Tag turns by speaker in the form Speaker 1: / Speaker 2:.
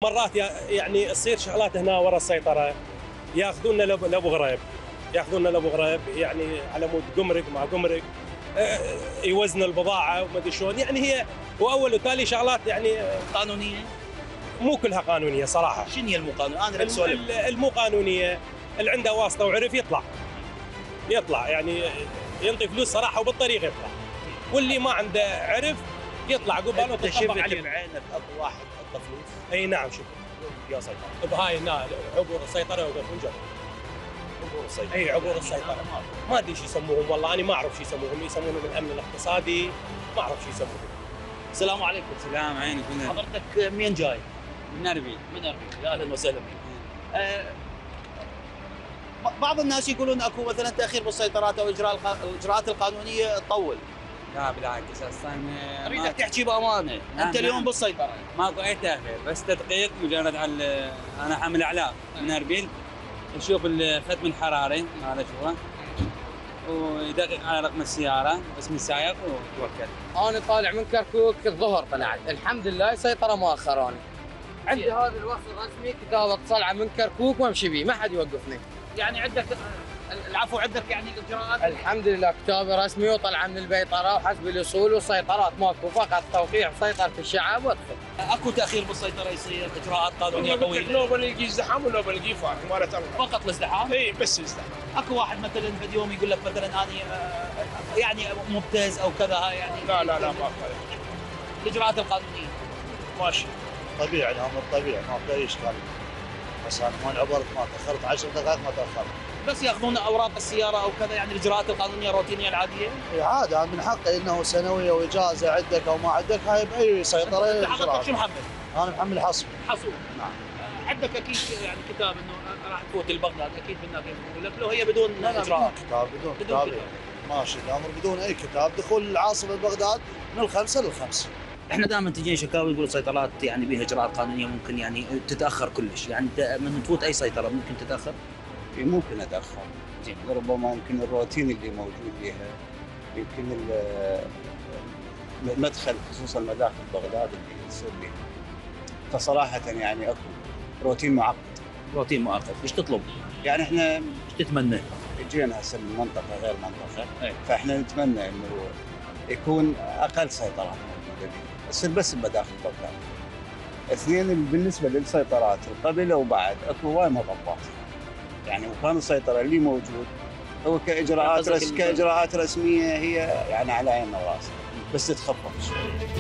Speaker 1: مرات يعني تصير شغلات هنا ورا السيطره، ياخذونا لابو غريب، ياخذونا لابو غريب يعني على مود قمرق مع قمرق، يوزن البضاعه وما ادري شلون، يعني هي واول وتالي شغلات يعني
Speaker 2: قانونيه؟
Speaker 1: مو كلها قانونيه صراحه.
Speaker 2: شنو هي المو قانونيه؟ انا بسولف.
Speaker 1: المو قانونيه اللي عنده واسطه وعرف يطلع يعني ينطي فلوس صراحه وبالطريق يطلع، واللي ما عنده عرف يطلع قباله وتطبق عليه.
Speaker 2: بعينك اكو واحد حط فلوس؟
Speaker 1: اي نعم شوف
Speaker 2: يا سيطره
Speaker 1: بهاي هنا عبور السيطره وقف من جد.
Speaker 2: عبور السيطره.
Speaker 1: اي عبور السيطره ما ادري شو يسموهم والله، انا ما اعرف شو يسموهم، يسمونهم الامن الاقتصادي، ما اعرف شو يسموهم.
Speaker 2: السلام عليكم.
Speaker 3: سلام عينك. من
Speaker 2: حضرتك منين جاي؟
Speaker 3: من اربيل.
Speaker 2: من اربيل، يا اهلا وسهلا بك. بعض الناس يقولون اكو مثلا تاخير بالسيطرات او الاجراءات القانونيه تطول.
Speaker 3: لا بالعكس اصلا
Speaker 2: اريدك تحكي بامانه، انت اليوم بالسيطره.
Speaker 3: ماكو اي تاخير، بس تدقيق مجرد على انا حامل اعلام من اربيل، نشوف الختم الحراري هذا شوفه ويدقق على رقم السياره اسم السائق وتوكل.
Speaker 4: انا طالع من كركوك الظهر طلعت، الحمد لله سيطره مؤخراني. عندي هذا الوصل الرسمي كتابه طلعه من كركوك وامشي بيه، ما حد يوقفني.
Speaker 2: يعني عندك العفو، عندك يعني الاجراءات
Speaker 4: الحمد لله كتابه رسمي وطلعه من البيطره وحسب الاصول والسيطرات ماكو، فقط توقيع سيطره الشعب وادخل.
Speaker 2: اكو تاخير بالسيطره يصير اجراءات قانونيه قويه.
Speaker 5: نوبل يجي ازدحام ونوبل يجي فارق مالت الله.
Speaker 2: فقط الازدحام؟
Speaker 5: اي بس ازدحام.
Speaker 2: اكو واحد مثلا في اليوم يقول لك مثلا انا يعني مبتز او كذا يعني.
Speaker 5: لا ما فرق.
Speaker 2: الاجراءات القانونيه
Speaker 5: ماشي
Speaker 6: طبيعي، الامر طبيعي ما في اي اشكال. بس انا ما عبرت ما تاخرت 10 دقائق ما تاخرت.
Speaker 2: بس ياخذون اوراق السياره او كذا، يعني الاجراءات القانونيه الروتينيه العاديه؟
Speaker 6: اي عادي، من حقه انه سنويه واجازه عندك او ما عندك، هاي باي سيطره.
Speaker 2: حضرتك شو محمل؟
Speaker 6: انا محمل حصبي.
Speaker 2: حصول.
Speaker 6: نعم.
Speaker 2: عندك اكيد يعني كتاب انه راح تفوت البغداد، اكيد بالناس يقول لك لو هي بدون اجراء.
Speaker 6: كتاب بدون كتاب. ماشي الامر بدون اي كتاب، دخول العاصمه بغداد من الخمسه للخمس.
Speaker 2: احنا دائما تجينا شكاوي يقول السيطرات يعني بها اجراءات قانونيه ممكن يعني تتاخر كلش، يعني من تفوت اي سيطره ممكن تتاخر؟
Speaker 3: ممكن اتاخر،
Speaker 2: زين.
Speaker 3: ربما ممكن الروتين اللي موجود بها، يمكن المدخل خصوصا مداخل بغداد اللي يصير بها، فصراحه يعني اكو روتين معقد.
Speaker 2: روتين معقد، ايش تطلب؟
Speaker 3: يعني احنا
Speaker 2: ايش تتمنى؟
Speaker 3: جينا هسه من منطقه غير منطقه،
Speaker 2: أي.
Speaker 3: فاحنا نتمنى انه يكون اقل سيطرات موجوده بها، تصير بس بمداخل بغداد. اثنين بالنسبه للسيطرات قبل وبعد اكو وايد مطبات، يعني وكان السيطره اللي موجود هو كاجراءات رسميه هي يعني على عيننا وراسنا، بس تتخفف شوي.